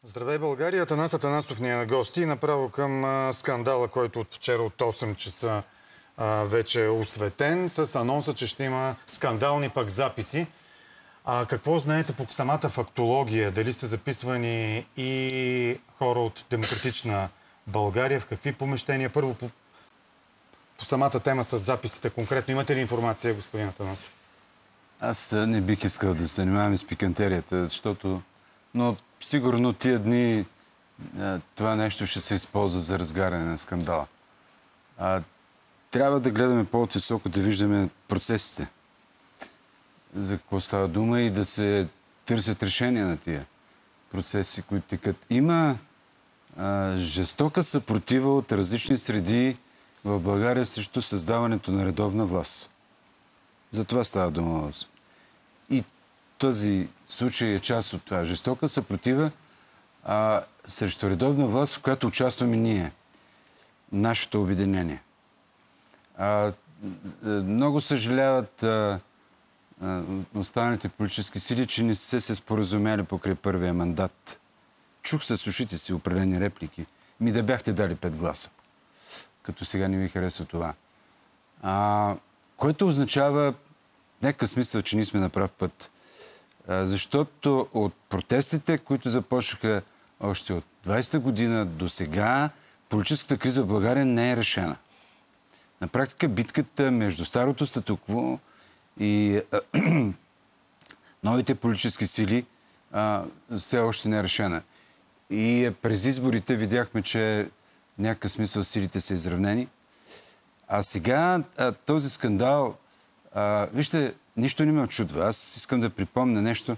Здравей, България! Атанас Атанасов ни е на гости и направо към скандала, който от вчера от 8 часа вече е осветен, с анонса, че ще има скандални пак записи. Какво знаете по самата фактология? Дали са записвани и хора от Демократична България? В какви помещения? Първо по самата тема с записите конкретно. Имате ли информация, господин Атанасов? Аз не бих искал да се занимавам с пикантерията, защото... Но сигурно тия дни това нещо ще се използва за разгаряне на скандала. Трябва да гледаме по-високо, да виждаме процесите. За какво става дума и да се търсят решения на тия процеси, които текат. Има жестока съпротива от различни среди в България срещу създаването на редовна власт. За това става дума. И този случай е част от това. Жестока съпротива срещу редовна власт, в която участваме ние. Нашето обединение. Много съжаляват останалите политически сили, че не са се споразумяли покрай първия мандат. Чух с ушите си определени реплики. Да бяхте дали 5 гласа. Като сега не ви харесва това. Което означава някакъв смисъл, че ние сме на прав път. Защото от протестите, които започнаха още от 20-та година до сега, политическата криза в България не е решена. На практика битката между старото статукво и новите политически сили все още не е решена. И през изборите видяхме, че в някакъв смисъл силите са изравнени. А сега този скандал... вижте, нищо не ме очудва. Аз искам да припомня нещо.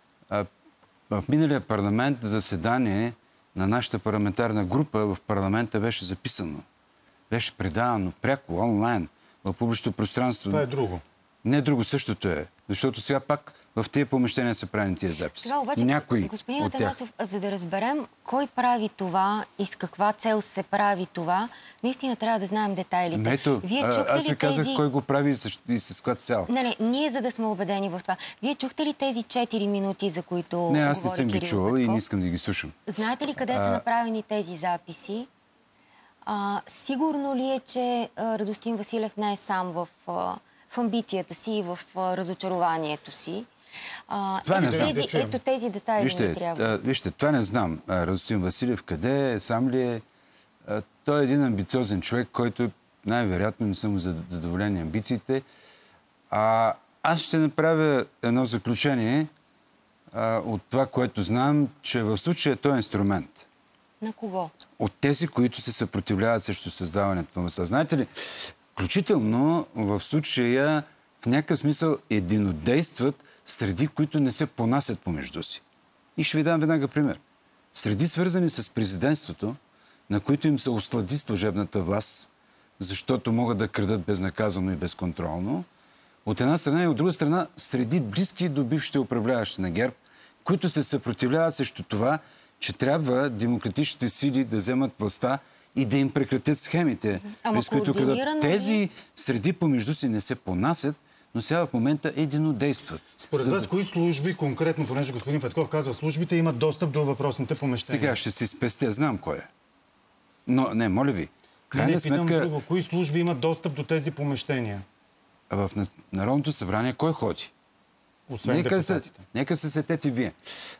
В миналия парламент заседание на нашата парламентарна група в парламента беше записано. Беше предавано пряко, онлайн, в публичното пространство. Това е друго. Не друго, същото е. Защото сега пак в тези помещения са правени тия записи. Сега обаче, господин Атанасов, за да разберем кой прави това и с каква цел се прави това, наистина трябва да знаем детайлите. Ето, аз ви казах кой го прави и с каква цел. Не, ние за да сме убедени в това. Вие чухте ли тези 4 минути, за които Не, аз не съм ги чувал и не искам да ги слушам. Знаете ли къде са направени тези записи? Сигурно ли е, че Радостин Василев не е сам в амбицията си и в разочарованието си? Ето тези детайли не трябва. Вижте, това не знам. Радостин Василев къде е, сам ли е? Той е един амбициозен човек, който най-вероятно не са му задоволени амбициите. Аз ще направя едно заключение от това, което знам, че в случая той е инструмент. На кого? От тези, които се съпротивляват срещу създаването на властта. Знаете ли, включително в случая в някакъв смисъл единодействат среди, които не се понасят помежду си. И ще ви дам веднага пример. Среди, свързани с президентството, на които им се ослади служебната власт, защото могат да крадат безнаказано и безконтролно, от една страна и от друга страна, среди близки до бившите управляващи на ГЕРБ, които се съпротивляват срещу това, че трябва демократичните сили да вземат властта и да им прекратят схемите, през които крадат. Тези среди помежду си не се понасят, но сега в момента единодействат. Според вас, кои служби конкретно, понеже господин Петков казва, службите имат достъп до въпросните помещения? Сега ще си спестя, знам кой е. Но не, моля ви. Питам друго. Кои служби имат достъп до тези помещения? В Народното събрание кой ходи? Освен депутатите. Нека се сетете вие.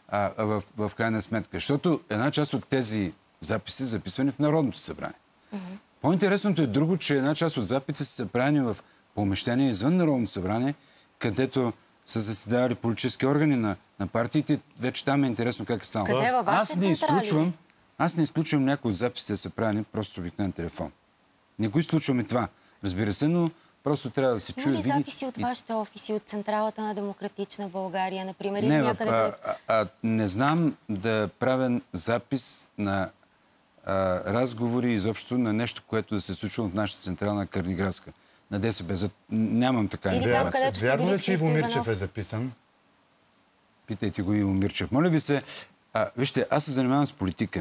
В крайна сметка. Защото една част от тези записи са записвани в Народното събрание. По-интересното е друго, че една част от записите са правени в помещения извън Народното събрание, където са заседавали политически органи на партиите. Вече там е интересно как е станало. Къде във вашите централи? Аз не изключвам някои от записите да са правени просто с обикновен телефон. Не го изключваме това. Разбира се, но просто трябва да се чуе. Има ли записи от вашите офиси, от Централата на Демократична България, например? Не знам да правя запис на разговори изобщо на нещо, което да се случва в нашата централна Кърниградска. На ДСБ. Нямам така информация. Вярно ли, че Иво Мирчев е записан? Питайте го Иво Мирчев. Моля ви се, вижте, аз се занимавам с политика.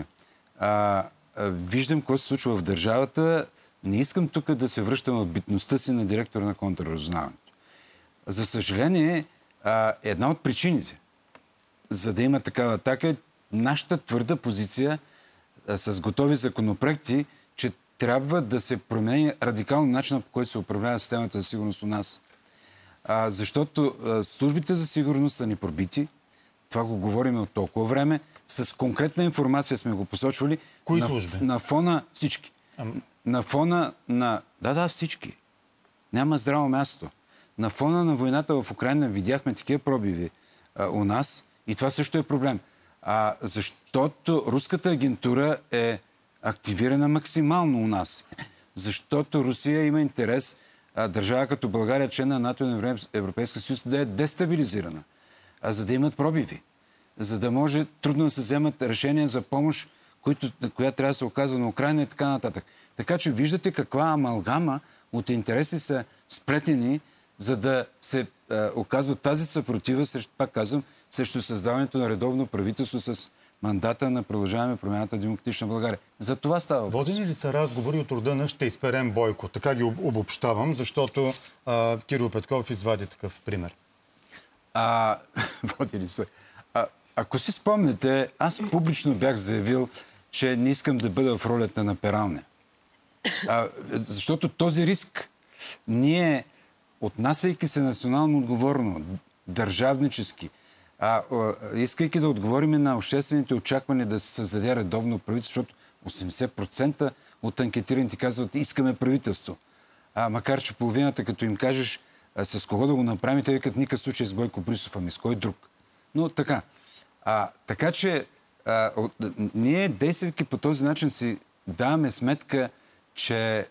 Виждам какво се случва в държавата. Не искам тук да се връщам в битността си на директора на контрразузнаването. За съжаление, една от причините, за да има такава атака, нашата твърда позиция с готови законопроекти, че трябва да се промени радикално начинът, по който се управлява системата за сигурност у нас. Защото службите за сигурност са ни пробити. Това го говорим от толкова време. С конкретна информация сме го посочвали. Кои служби? На фона всички. На фона на... Да, всички. Няма здраво място. На фона на войната в Украйна видяхме такива пробиви у нас и това също е проблем. Защото руската агентура е активирана максимално у нас. Защото Русия има интерес държава като България, член на НАТО и на Европейския съюз, да е дестабилизирана. За да имат пробиви. За да може трудно да се вземат решения за помощ, която трябва да се оказва на Украйна и така нататък. Така че виждате каква амалгама от интереси са сплетени, за да се оказва тази съпротива, пак казвам, срещу създаването на редовно правителство с мандата на Продължаваме промяната Демократична България. За това става въпрос. Водени ли са разговори от рода на ще изперем Бойко? Така ги обобщавам, защото Кирил Петков извади такъв пример. Водени са. Ако си спомняте, аз публично бях заявил, че не искам да бъда в ролята на пералня. Защото този риск ние, отнасяйки се национално отговорно, държавнически, искайки да отговорим на обществените очаквания да се създаде редовно правителство, защото 80% от анкетираните казват, искаме правителство. Макар че половината, като им кажеш с кого да го направим, те викат никакъв случай с Бойко Борисов, ами с кой друг. Но така. Така че ние, действайки по този начин, си даваме сметка, че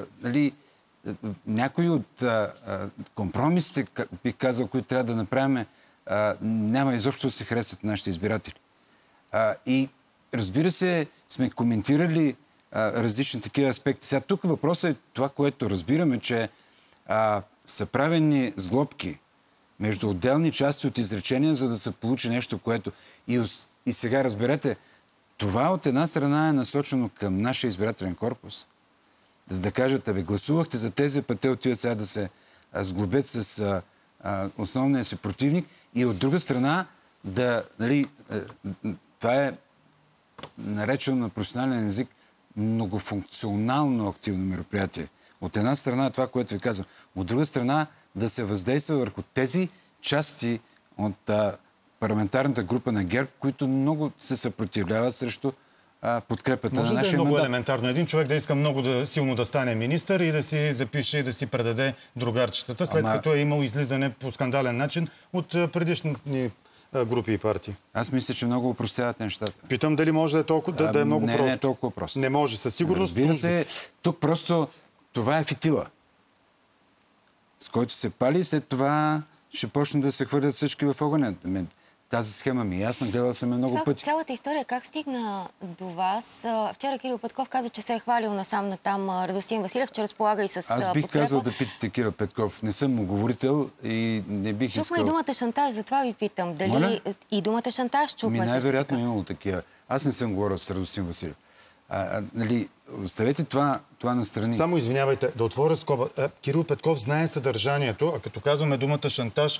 някои от компромисите, бих казал, които трябва да направим, няма изобщо да се харесат нашите избиратели. И разбира се, сме коментирали различни такива аспекти. Сега тук въпросът е това, което разбираме, че са правени сглобки между отделни части от изречения, за да се получи нещо, което... И сега разберете, това от една страна е насочено към нашия избирателен корпус. За да кажат, гласувахте за тези, пък те отиват сега да се сглобят с основния си противник. И от друга страна, това е наречено на професионален език многофункционално активно мероприятие. От една страна това, което ви казвам. От друга страна да се въздейства върху тези части от парламентарната група на ГЕРБ, които много се съпротивляват срещу подкрепата на нашия мандат. Може да е много елементарно. Един човек да иска много силно да стане министър и да си запише и да си предаде другарчетата, след като е имал излизане по скандален начин от предишни групи и партии. Аз мисля, че много упростявате нещата. Питам дали може да е толкова, да е много просто. Не е толкова просто. Не може, със сигурност. Разбира се, тук просто това е фитила, с който се пали и след това ще почнат да се хвърлят всички в огъня. Тази схема ми е ясна, гледала съм много пъти. Цялата история как стигна до вас? Вчера Кирил Петков каза, че се е хвалил насам натам Радостин Василев, че разполага и с Аз бих казал да питате Кирил Петков. Не съм му говорител и не бих искал... Чухме и думата шантаж, затова ви питам. Дали и думата шантаж чухме също най-вероятно имало такива. Аз не съм говорил с Радостин Василев. Оставете това настрани. Само извинявайте, да отворя скоба. Кирил Петков знае съдържанието, а като казваме думата шантаж,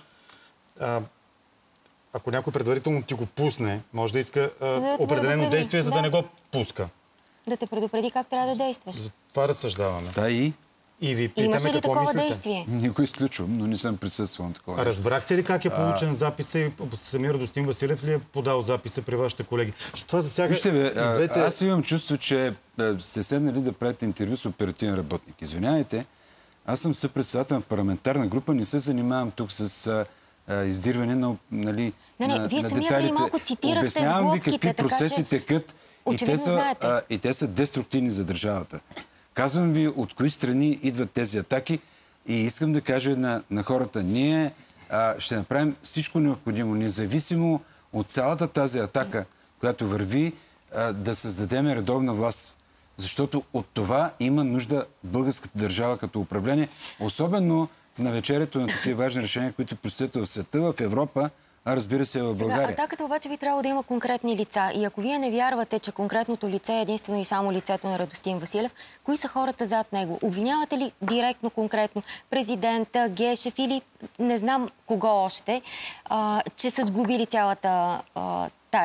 ако някой предварително ти го пусне, може да иска определено действие, за да не го пуска. Да те предупреди как трябва да действаш. За това разсъждаваме. Да, и ви питаме имаше ли какво такова мислите? Действие? Не го изключвам, но не съм присъствал на такова. Разбрахте ли как е получен записа и самия Радостин Василев ли е подал записа при вашите колеги? Това засяга двете... Аз имам чувство, че сте седнали да правите интервю с оперативен работник. Извинявайте, аз съм съпредседател на парламентарна група, не се занимавам тук с издирване на вие самия преди малко цитирахте обяснявам ви сглобките, какви процеси текат и те са деструктивни за държавата. Казвам ви от кои страни идват тези атаки и искам да кажа на хората, ние ще направим всичко необходимо, независимо от цялата тази атака, която върви, да създадем редовна власт. Защото от това има нужда българската държава като управление, особено в навечерието на такива важни решения, които предстоят в света, в Европа, а разбира се в България. Атаката обаче би трябвало да има конкретни лица. И ако вие не вярвате, че конкретното лице е единствено и само лицето на Радостин Василев, кои са хората зад него? Обвинявате ли директно, конкретно президента, Гешев или не знам кого още, че са сглобили цялата тая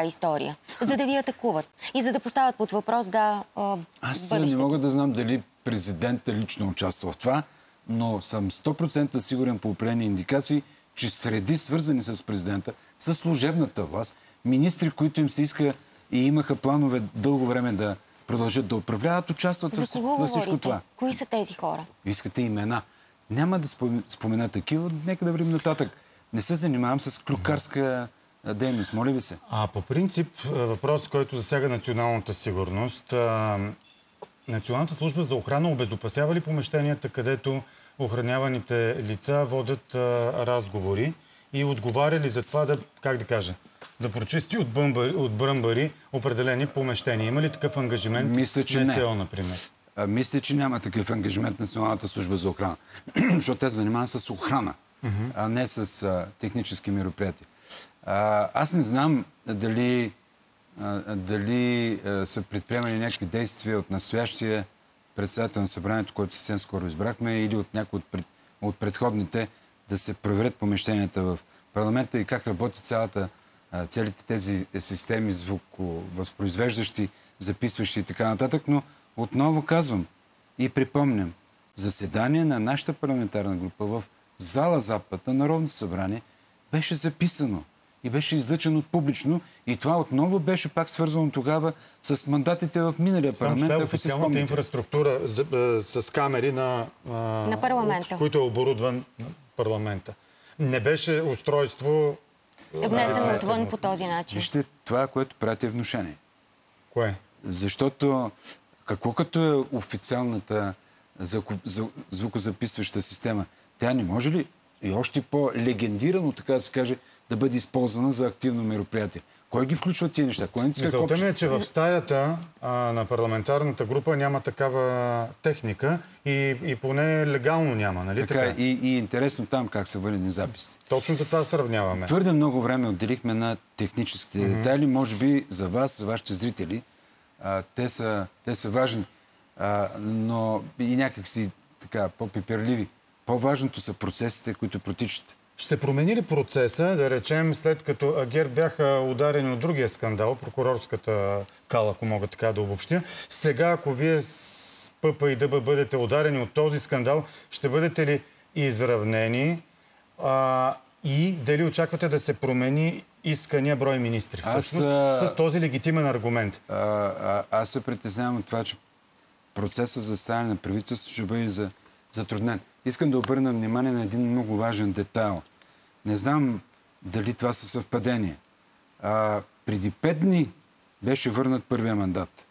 тая история, за да ви атакуват и за да поставят под въпрос Аз не мога да знам дали президентът лично участва в това, но съм 100% сигурен по определени индикации, че среди свързани с президента, с служебната власт, министри, които им се иска и имаха планове дълго време да продължат да управляват, участват във всичко това. Кои са тези хора? Искате имена. Няма да спомена такива, нека да вървим нататък. Не се занимавам с клюкарска дейност, моля ви се. По принцип, въпрос, който засяга националната сигурност. Националната служба за охрана обезопасява ли помещенията, където охраняваните лица водят разговори и отговаря ли за това да прочисти от бръмбари определени помещения? Има ли такъв ангажимент? Мисля, че НСО, например? Мисля, че няма такъв ангажимент на Националната служба за охрана, защото те се занимават с охрана, а не с технически мероприятия. Аз не знам дали са предприемани някакви действия от настоящия председател на събранието, който съвсем скоро избрахме, или от някои от предходните, да се проверят помещенията в парламента и как работи целите тези системи звуковъзпроизвеждащи, записващи и така нататък, но отново казвам и припомням, заседание на нашата парламентарна група в зала Запад на Народното събрание беше записано и беше излъчено публично и това отново беше пак свързано тогава с мандатите в миналия парламент. Само официалната инфраструктура с камери на парламента, в които е оборудван парламента. Не беше устройство внесено отвън по този начин. Вижте, това, което правите, е внушение. Кое? Защото какво като е официалната звукозаписваща система? Тя не може ли и още по-легендирано, така да се каже, да бъде използвана за активно мероприятие? Кой ги включва тия неща? Мисълта ми е, че в стаята на парламентарната група няма такава техника и поне легално няма, нали така? И интересно там как са валени записи. Точно това сравняваме. Твърде много време отделихме на техническите детайли. Може би за вас, за вашите зрители, те са важни, но и някакси така по-пиперливи. По-важното са процесите, които протичат. Ще промени ли процеса, да речем, след като ГЕРБ бяха ударени от другия скандал, прокурорската кала, ако мога така да обобщя, сега, ако вие с ПП и ДБ бъдете ударени от този скандал, ще бъдете ли изравнени и дали очаквате да се промени искания брой министри? Всъщност, с този легитимен аргумент. Аз се притеснявам от това, че процесът за ставане на правителство ще бъде затруднен. Искам да обърна внимание на един много важен детайл. Не знам дали това са съвпадения. Преди 5 дни беше върнат първия мандат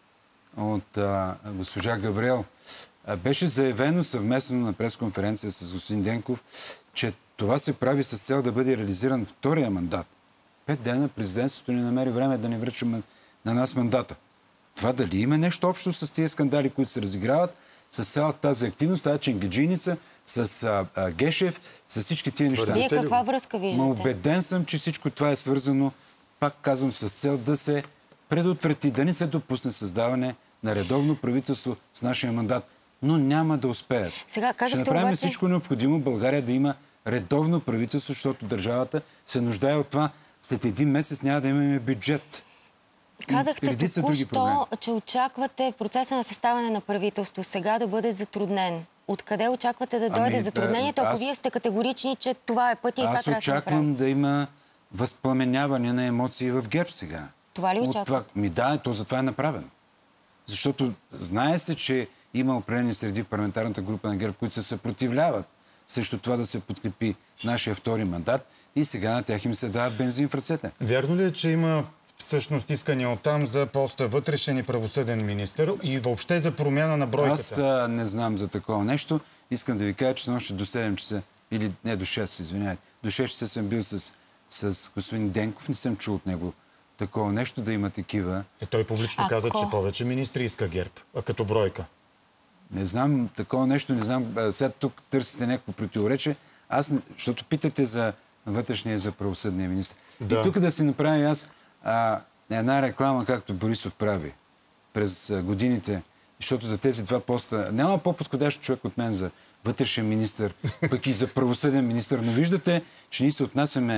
от госпожа Габриел. Беше заявено съвместно на пресконференция с господин Денков, че това се прави с цел да бъде реализиран втория мандат. 5 дена президентството не намери време да ни връчи на нас мандата. Това дали има нещо общо с тези скандали, които се разиграват, с цялата тази активност, тази ченгеджийница, с Гешев, с всички тия неща. Вие каква връзка виждате? Убеден съм, че всичко това е свързано, пак казвам, с цел да се предотврати, да не се допусне създаване на редовно правителство с нашия мандат. Но няма да успеят. Ще направим всичко необходимо България да има редовно правителство, защото държавата се нуждае от това. След един месец няма да имаме бюджет. Казахте току-що, че очаквате процеса на съставяне на правителство сега да бъде затруднен. Откъде очаквате да дойде затруднението, ако вие сте категорични, че това е пътя и това трябва да се направи? Аз очаквам да има възпламеняване на емоции в ГЕРБ сега. Това ли очаквате? Да, то затова е направено. Защото знае се, че има определени среди в парламентарната група на ГЕРБ, които се съпротивляват срещу това да се подкрепи нашия втори мандат и сега на тях им се дават бензин в ръцете. Вярно ли е, че има всъщност искания оттам за поста вътрешен и правосъден министър и въобще за промяна на бройката? Аз не знам за такова нещо. Искам да ви кажа, че снощи до 7 часа, или не до 6, извинявайте, до 6 часа съм бил с господин Денков, не съм чул от него такова нещо, да има такива. Той публично каза, че повече министри иска ГЕРБ, като бройка. Не знам такова нещо, не знам. Сега тук търсите някакво противоречие. Защото питате за вътрешния и за правосъдния министр. Да. И тук да си направя аз една реклама, както Борисов прави през годините, защото за тези два поста няма по-подходящ човек от мен за вътрешен министър, пък и за правосъден министър. Но виждате, че ние се отнасяме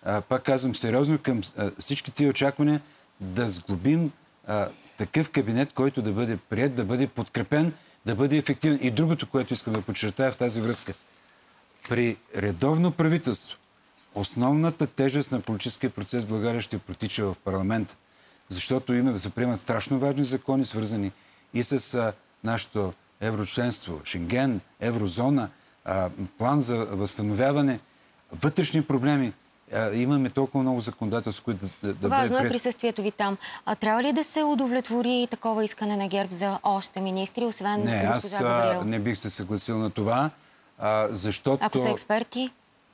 пак казвам сериозно към всички тия очаквания да сглобим такъв кабинет, който да бъде приет, да бъде подкрепен, да бъде ефективен. И другото, което искам да подчертая в тази връзка. При редовно правителство основната тежест на политическия процес в България ще протича в парламента. Защото има да се приемат страшно важни закони, свързани и с нашето еврочленство, Шенген, еврозона, план за възстановяване, вътрешни проблеми. Имаме толкова много законодателство, които да бъде Важно е присъствието ви там. Трябва ли да се удовлетвори такова искане на ГЕРБ за още министри, освен госпожа Габриел? Аз не бих се съгласил на това, защото... Ако са експерти?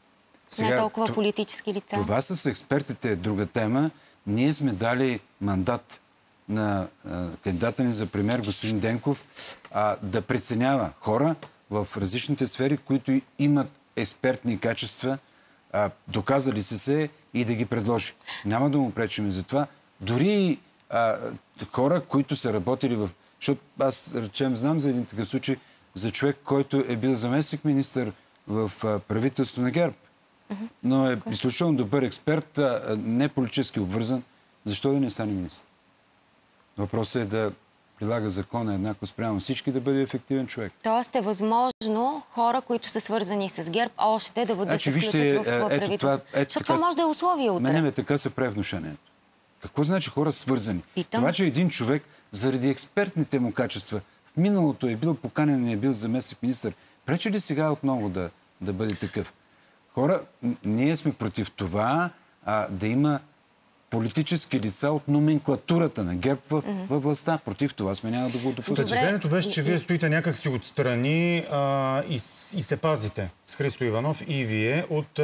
Не толкова политически лица? Това с експертите е друга тема. Ние сме дали мандат на кандидата ни за премиер, господин Денков, да преценява хора в различните сфери, които имат експертни качества, доказали се и да ги предложи. Няма да му пречим за това. Дори хора, които са работили в... Защото аз, речем, знам за един такъв случай, за човек, който е бил заместник министър в правителство на ГЕРБ. Но е изключително добър експерт, не политически обвързан. Защо да не стане министър? Въпросът е да прилага закона еднакво спрямо всички, да бъде ефективен човек. Тоест е възможно хора, които са свързани с ГЕРБ, още да се включат в правителството. Защото това може да е условие утре. Не, така се прави внушението. Какво значи хора свързани? Това, че един човек, заради експертните му качества, в миналото е бил поканен и е бил заместник министър, пречи ли сега отново да бъде такъв? Хора, ние сме против това да има политически лица от номенклатурата на ГЕРБ във властта. Против това сме няма да го допуснем. Впечатлението беше, че вие стоите някакси отстрани и се пазите с Христо Иванов и вие от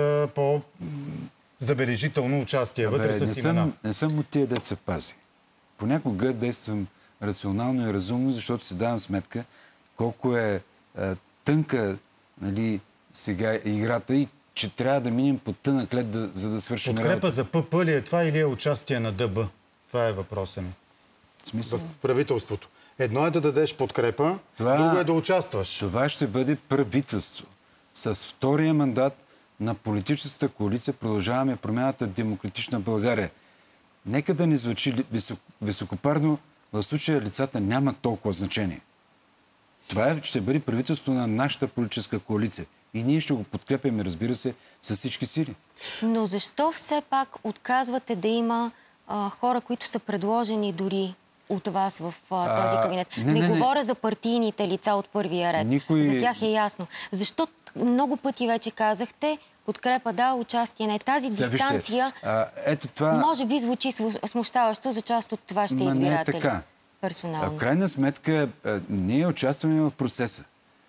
по-забележително участие вътре с имена. Не съм от тия дет се пази. Понякога действам рационално и разумно, защото си давам сметка колко е тънка, нали, сега играта и че трябва да минем под тънък лед, за да свършим работа. Подкрепа за ПП ли е това или е участие на ДБ? Това е въпросът ми. Смисъл? В правителството. Едно е да дадеш подкрепа, друго е да участваш. Това ще бъде правителство. С втория мандат на политическата коалиция Продължаваме промяната Демократична България. Нека да не звучи високопарно, в случая лицата нямат толкова значение. Това ще бъде правителство на нашата политическа коалиция. И ние ще го подкрепяме, разбира се, с всички сили. Но защо все пак отказвате да има хора, които са предложени дори от вас в този кабинет? Не говоря за партийните лица от първия ред. За тях е ясно. Защо много пъти вече казахте подкрепа да, участие не. Тази дистанция може би звучи смущаващо за част от вашите избиратели. Не е така. Персонално. В крайна сметка, ние участваме в процеса.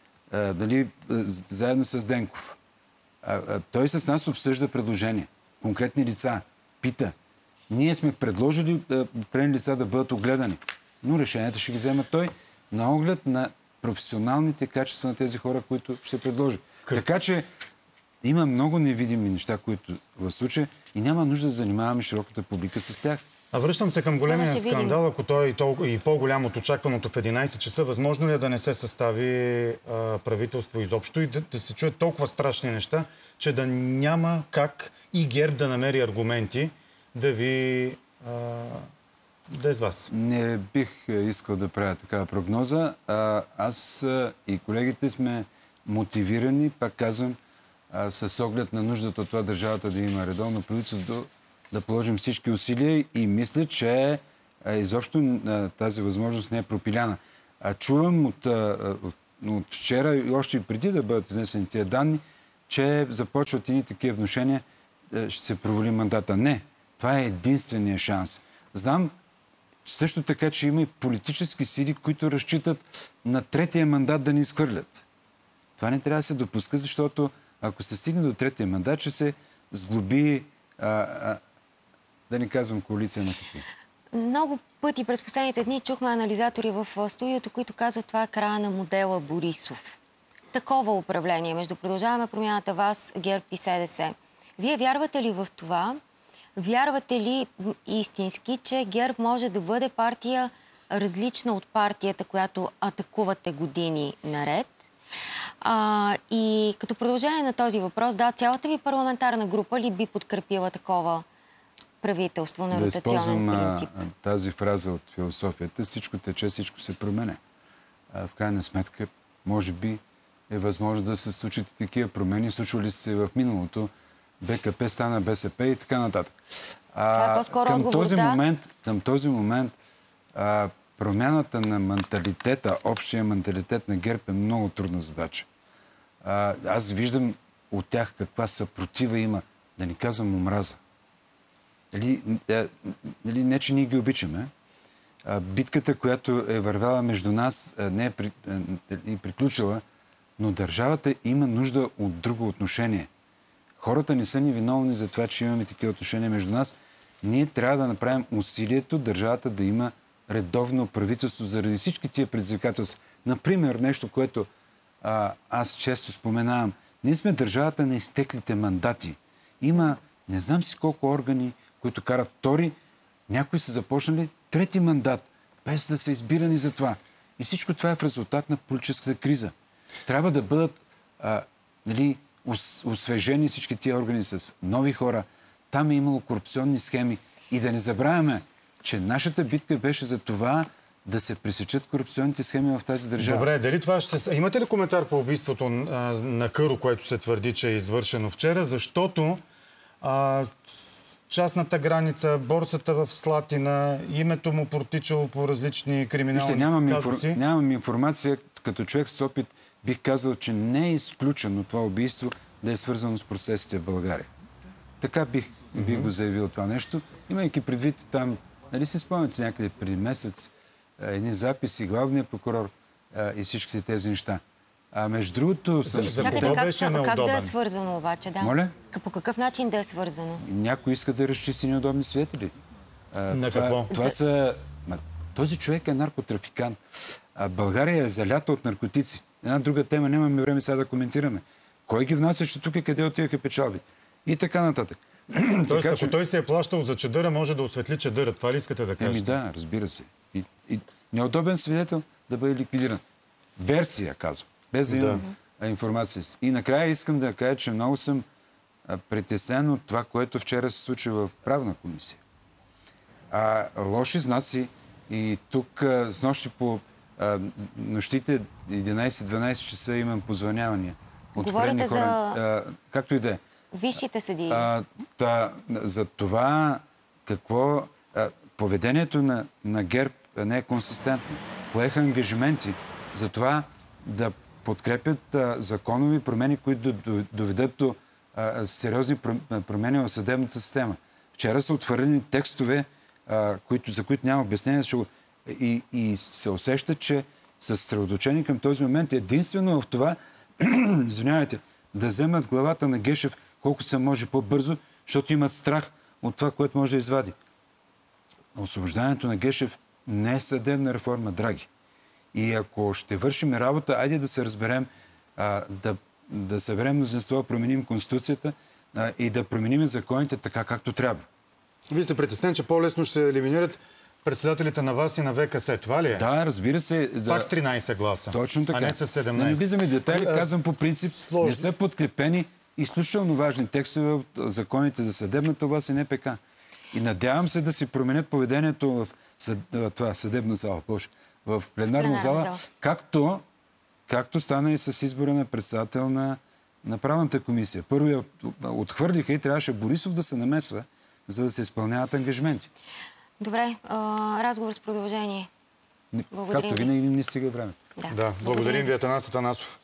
Заедно с Денков. Той с нас обсъжда предложения. Конкретни лица. Пита. Ние сме предложили определени лица да бъдат огледани. Но решенията ще ги взема той на оглед на професионалните качества на тези хора, които ще предложи. Така че има много невидими неща, които в случая и няма нужда да занимаваме широката публика с тях. Връщам се към големия скандал, ако той е и по-голям от очакваното в 11 часа. Възможно ли е да не се състави правителство изобщо и да се чуят толкова страшни неща, че да няма как и ГЕРБ да намери аргументи да ви... да е с вас? Не бих искал да правя такава прогноза. Аз и колегите сме мотивирани, пак казвам, с оглед на нуждата от това държавата да има редовно правителство, да положим всички усилия и мисля, че изобщо тази възможност не е пропиляна. Чувам от вчера и още и преди да бъдат изнесени тия данни, че започват и такива внушения, ще се провали мандата. Не, това е единствения шанс. Знам също така, че има и политически сили, които разчитат на третия мандат да ни изхвърлят. Това не трябва да се допуска, защото ако се стигне до третия мандат, ще се сглоби да не казвам коалиция на какви. Много пъти през последните дни чухме анализатори в студиото, които казват, това е края на модела Борисов. Такова управление между Продължаваме промяната, вас, ГЕРБ и СДС. Вие вярвате ли в това? Вярвате ли истински, че ГЕРБ може да бъде партия различна от партията, която атакувате години наред? И като продължение на този въпрос, да, цялата ви парламентарна група ли би подкрепила такова правителство на ротационен принцип? Да тази фраза от философията: всичко тече, всичко се променя. В крайна сметка, може би е възможно да се случат такива промени. Случвали се в миналото. БКП стана БСП и така нататък. Това е по-скоро отговор, към този момент промяната на менталитета, общия менталитет на ГЕРБ е много трудна задача. Аз виждам от тях каква съпротива има, да ни казвам омраза. Не, че ние ги обичаме. Битката, която е вървяла между нас, не е приключила, но държавата има нужда от друго отношение. Хората не са ни виновни за това, че имаме такива отношения между нас. Ние трябва да направим усилието държавата да има редовно правителство заради всички тия предизвикателства. Например, нещо, което аз често споменавам. Ние сме държавата на изтеклите мандати. Има не знам си колко органи, които карат втори. Някои са започнали трети мандат, без да са избирани за това. И всичко това е в резултат на политическата криза. Трябва да бъдат освежени всички тия органи с нови хора. Там е имало корупционни схеми. И да не забравяме, че нашата битка беше за това да се пресечат корупционните схеми в тази държава. Добре, дали това ще... Имате ли коментар по убийството на Къро, което се твърди, че е извършено вчера? Защото частната граница, борсата в Слатина, името му протичало по различни криминални казуси. Нямам информация. Като човек с опит бих казал, че не е изключено това убийство да е свързано с процесите в България. Така бих го заявил това нещо. Имайки предвид там, нали си спомняте някъде преди месец, едни записи, главният прокурор и всичките тези неща. Между другото... Чакайте, как да е свързано обаче? Да. Моля? По какъв начин да е свързано? Някой иска да разчисти неудобни свидетели. На какво? Този човек е наркотрафикант. България е залята от наркотици. Една друга тема, нямаме време сега да коментираме. Кой ги внасяше тук и къде отиваха печалби? И така нататък. Тоест, ако той се е плащал за чадъра, може да осветли чадъра. Това ли искате да кажете? Да, разбира се. И неудобен свидетел да бъде ликвидиран. Версия, казвам. Без да имам информация. И накрая искам да кажа, че много съм притеснен от това, което вчера се случи в Правна комисия. Лоши знаци и тук с нощи по нощите 11-12 часа имам позвънявания. Говорите за... както и да е. Висшите съдии. За това какво... поведението на ГЕРБ не е консистентно. Поеха ангажименти за това да подкрепят законови промени, които доведат до сериозни промени в съдебната система. Вчера са отвърлени текстове, за които няма обяснение, и се усеща, че са съсредоточени към този момент единствено в това, извинявайте, да вземат главата на Гешев колко се може по-бързо, защото имат страх от това, което може да извади. Освобождането на Гешев не е съдебна реформа, драги. И ако ще вършим работа, айде да се разберем, да съберем мнозинство, променим Конституцията и да променим законите така, както трябва. Вие сте притеснен, че по-лесно ще се елиминират председателите на ВАС и на ВКС. Това ли е? Да, разбира се. Пак с 13 гласа. Точно така. А не с 17. Не влизаме детайли, казвам по принцип, не са подкрепени изключително важни текстове от законите за съдебната власт и НПК. И надявам се да си променят поведението в съдебна зала, в пленарна зала, както стана и с избора на председател на Правната комисия. Първо я отхвърлиха и трябваше Борисов да се намесва, за да се изпълняват ангажименти. Добре, разговор с продължение. Както винаги не стига време. Да, благодарим ви, Атанас Атанасов.